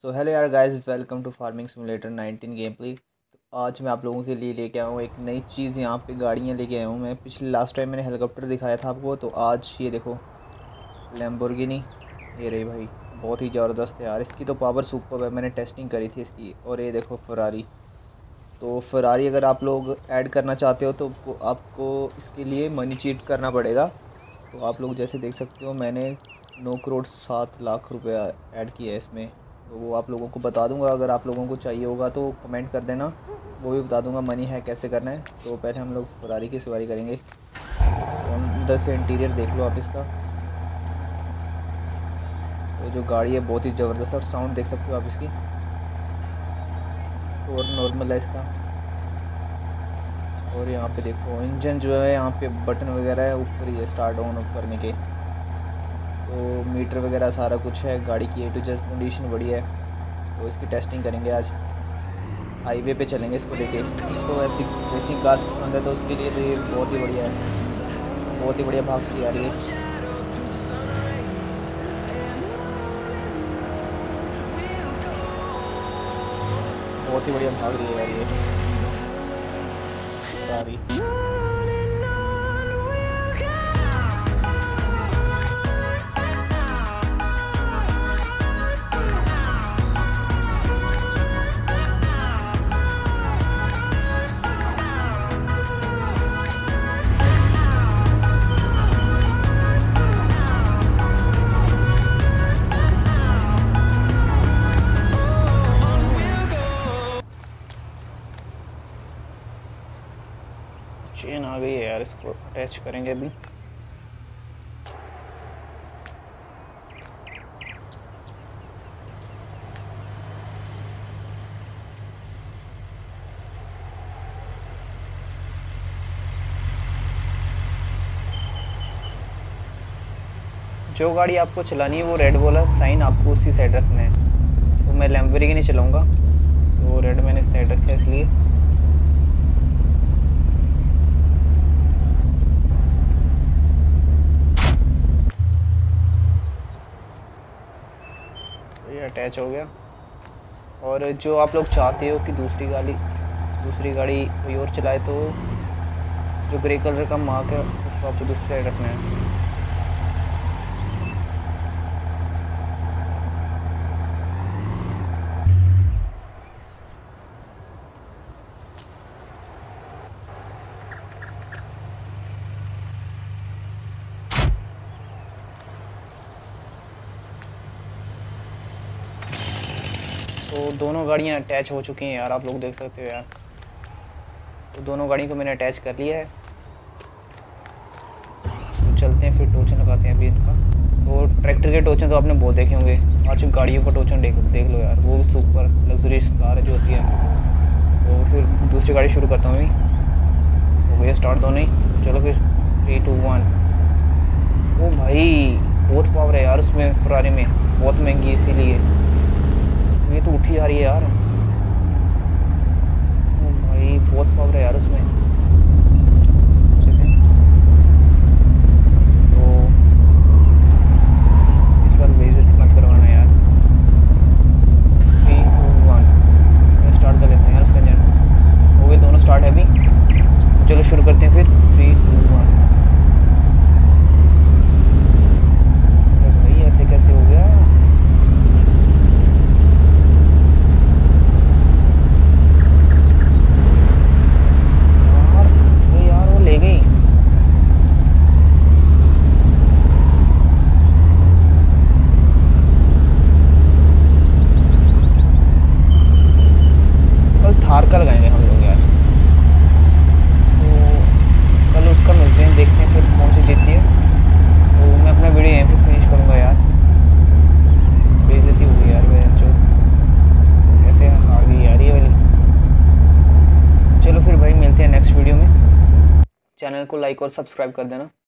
सो hello यार guys, welcome to farming simulator 19 game play. तो आज मैं आप लोगों के लिए लेके आया हूँ एक नई चीज़। यहाँ पे गाड़ियाँ लेके आया हूँ मैं। पिछले लास्ट टाइम मैंने हेलीकॉप्टर दिखाया था आपको, तो आज ये देखो लैम्बोर्गिनी। ये रही भाई, बहुत ही ज़बरदस्त है यार। इसकी तो पावर सुपर है, मैंने टेस्टिंग करी थी इसकी। और ये देखो फरारी। तो फरारी अगर आप लोग ऐड करना चाहते हो तो आपको इसके लिए मनी चीट करना पड़ेगा। तो आप लोग जैसे देख सकते हो, मैंने 9 करोड़ 7 लाख रुपया ऐड किया है इसमें। तो वो आप लोगों को बता दूंगा, अगर आप लोगों को चाहिए होगा तो कमेंट कर देना, वो भी बता दूंगा मनी है कैसे करना है। तो पहले हम लोग फरारी की सवारी करेंगे। तो अंदर से इंटीरियर देख लो आप इसका। तो जो गाड़ी है बहुत ही ज़बरदस्त, और साउंड देख सकते हो आप इसकी। और नॉर्मल है इसका। और यहाँ पे देखो इंजन जो है, यहाँ पे बटन वगैरह है ऊपर ही है स्टार्ट ऑन ऑफ करने के। तो मीटर वगैरह सारा कुछ है। गाड़ी की A to Z कंडीशन बढ़िया है। तो इसकी टेस्टिंग करेंगे आज। हाईवे पे चलेंगे इसको लेके। इसको ऐसी रेसिंग कार्स पसंद है तो उसके लिए तो ये बहुत ही बढ़िया है। बहुत ही बढ़िया भागती आ रही है। बहुत ही बढ़िया भाग रही है यार ये फरारी। चेन आ गई है यार, इसको अटैच करेंगे अभी। जो गाड़ी आपको चलानी है वो रेड वाला साइन आपको उसी साइड रखना है। तो मैं लैम्बोर्गिनी नहीं चलाऊंगा, तो रेड मैंने साइड रखा है इसलिए। ये अटैच हो गया। और जो आप लोग चाहते हो कि दूसरी गाड़ी कोई और चलाए, तो जो ग्रे कलर का मार्क है उसको आपको दूसरी साइड रखना है। तो दोनों गाड़ियाँ अटैच हो चुकी हैं यार, आप लोग देख सकते हो यार। तो दोनों गाड़ी को मैंने अटैच कर लिया है। तो चलते हैं फिर, टोचन लगाते हैं अभी इनका। तो ट्रैक्टर के टोचन तो आपने बहुत देखे होंगे। आज गाड़ियों का टोचन देख लो यार, वो सुपर लग्जरीज कार जो होती है। तो फिर दूसरी गाड़ी शुरू करता हूँ अभी। तो भैया स्टार्ट दो नहीं, चलो फिर 3 2 1। ओ भाई बहुत पावर है यार उसमें, फरारी में। बहुत महंगी है इसीलिए ये तो उठी जा रही है यार। ओ भाई बहुत पावर है यार उसमें। जैसे तो इस बार बेइज्जती मत करवाना यार। 3 2 1 स्टार्ट कर लेते हैं यार उसका इंजन। हो गए दोनों स्टार्ट है अभी। चलो शुरू करते हैं फिर 3 2 1। भाई ऐसे कैसे हो गया? थार का लगाएंगे हम लोग यार। तो कल उसका मिलते हैं, देखते हैं फिर कौन सी जीतती है। तो मैं अपना वीडियो यहीं पे फिनिश करूँगा यार। बेइज्जती हुई यार मेरे जो, ऐसे हार गई यार ये वाली। चलो फिर भाई मिलते हैं नेक्स्ट वीडियो में। चैनल को लाइक और सब्सक्राइब कर देना।